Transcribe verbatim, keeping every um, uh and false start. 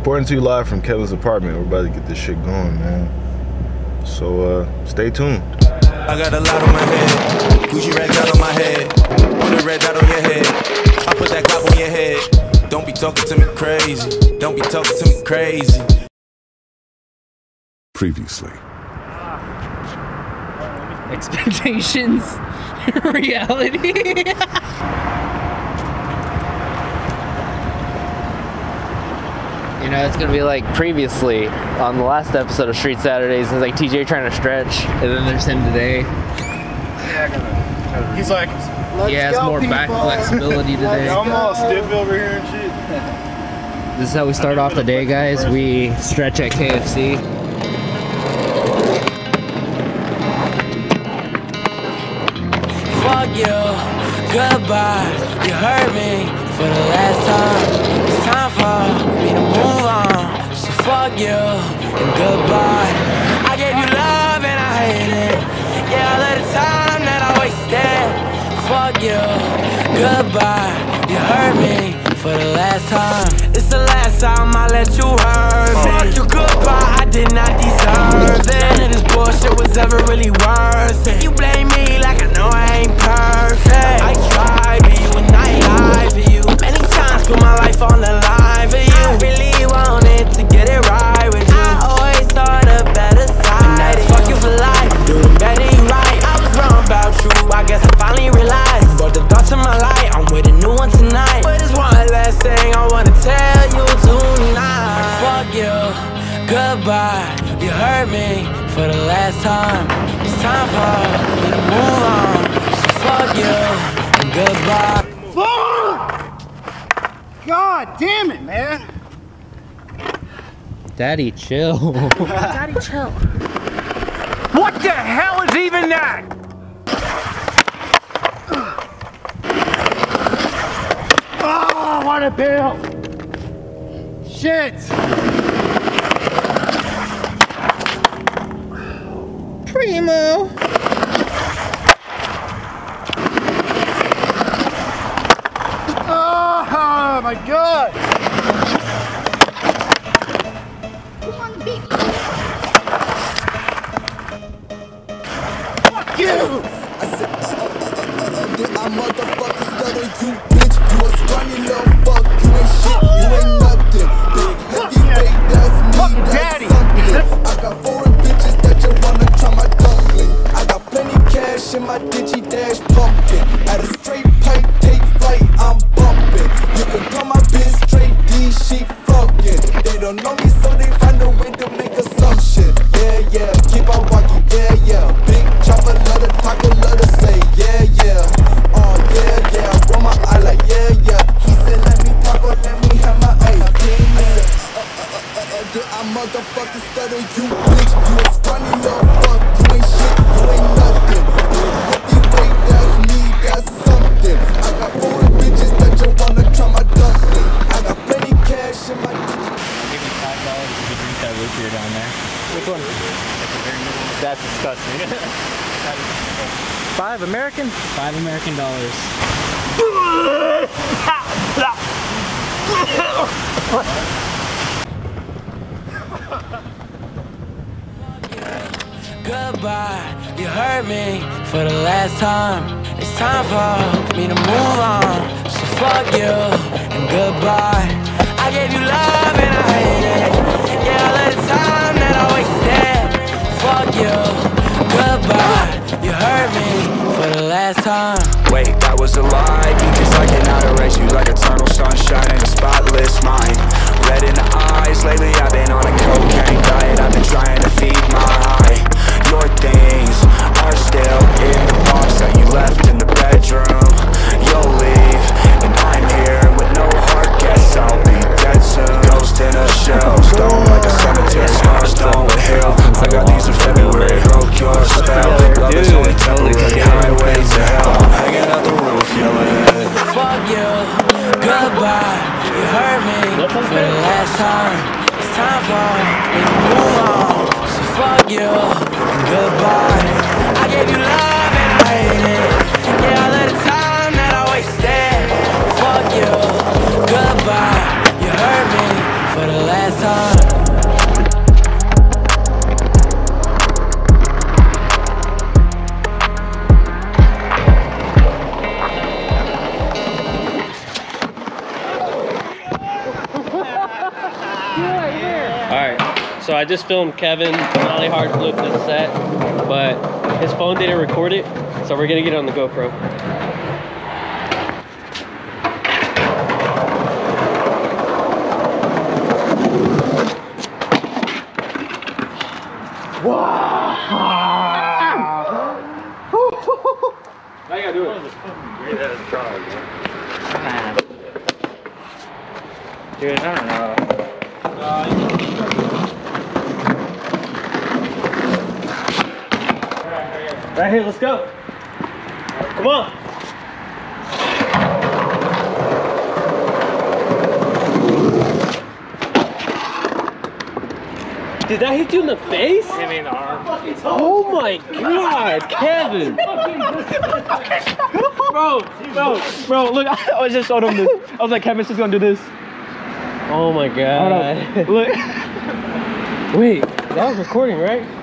reporting to you live from Kevin's apartment. We're about to get this shit going, man. So, uh, stay tuned. I got a lot on my head, Gucci red dot on my head, put a red dot on your head, I put that Glock on your head. Don't be talking to me crazy, don't be talking to me crazy. Previously. Expectations, reality. You know, it's gonna be like previously on the last episode of Street Saturdays. It's like T J trying to stretch, and then there's him today. Yeah, I gotta. He's like, he has more people. Back flexibility today. I'm all stiff over here and shit. This is how we start off the day, guys. We stretch at K F C. Fuck you, goodbye, you hurt me for the last time. It's time for me to move on, so fuck you and goodbye. I gave you love and I hate it, yeah, all of the time that I wasted. Fuck you, goodbye, you hurt me for the last time. It's the last time I let you hurt me. Fuck you, goodbye, I did not deserve it. None of this bullshit was ever really worth it. You blame me like I know I ain't perfect. I tried for you and I lied for you many times, put my life on the line for you. I really wanted to get it right with you. I always thought a better side. Fuck you for life, doing better right. I was wrong about you, I guess I finally realized. But the thoughts in my life, I'm with a new one tonight. But it's one last thing I wanna tell you tonight. Fuck you, goodbye, you hurt me for the last time. It's time for me to move on, so fuck you and goodbye. Fuck! God damn it, man. Daddy, chill. Daddy, chill. What the hell is even that? Oh, what a bill! Shit! Primo. Oh my God! Fuck you! I said, uh, uh, uh, uh, uh, did I motherfucker stutter you, bitch? You a scrawny little fuck, you ain't shit, you ain't nothing. Big heavyweight, that's me, Fuck that's daddy. something. I got foreign bitches that you wanna try my dumpling. I got plenty cash in my digi dash pumpkin. At a straight pipe, take flight, I'm bumping. You can call my bitch straight D, she fucking. They don't know me, so they find a way to make assumption. Yeah, yeah, keep on walking, yeah, yeah. Big chopper, let her talk, let her say, yeah, yeah. Oh, yeah, yeah, roll my eye like, yeah, yeah. He said, let me talk, or let me have my A. I said, uh, uh, uh, uh, uh, did I motherfucking stutter you, bitch? You a scrawny little fuck, you ain't shit, you ain't nothing. Big heavyweight, that's me, that's something. I got four bitches that you wanna try my dumpling. I got plenty cash in my bitch. Give me five dollars if you drink that root beer down there. Which one? That's disgusting. Five American? Five American dollars. Goodbye, you hurt me for the last time. It's time for me to move on, so fuck you and goodbye. I gave you love and I hate it, yeah, all of the time that I wasted. Fuck you, goodbye, you hurt me for the last time. Wait, that was a lie, because I cannot erase you like eternal sunshine in a spotless mind. Red in the eyes, lately I've been on a cocaine diet. I've been trying to feed my eye. Your things are still in the box that you left in the bedroom. You'll leave, and I'm here with no heart. Guess I'll be dead soon. Ghost in a shell, stone like a cemetery. Scars done with hell. I got these in February, broke your spell. Love is only temporary, highway to hell. I'm hanging out the roof, yelling. Fuck you, goodbye. You hurt me for the last time. It's time for me to move on, so fuck you and goodbye. I gave you love and I hate it, yeah, all of the time that I wasted. Fuck you, goodbye. You hurt me for the last last time. Alright, so I just filmed Kevin Molly Hard flip this set, but his phone didn't record it, so we're gonna get it on the GoPro. Wow! Now you gotta do it. Dude, I don't know. Right here, let's go. Come on. Did that hit you in the face? Hit me in the arm. Oh my god, Kevin! Bro, bro, bro, look, I was just showing him this. I was like, Kevin's just gonna do this. Oh my god. Look. Wait, that was recording, right?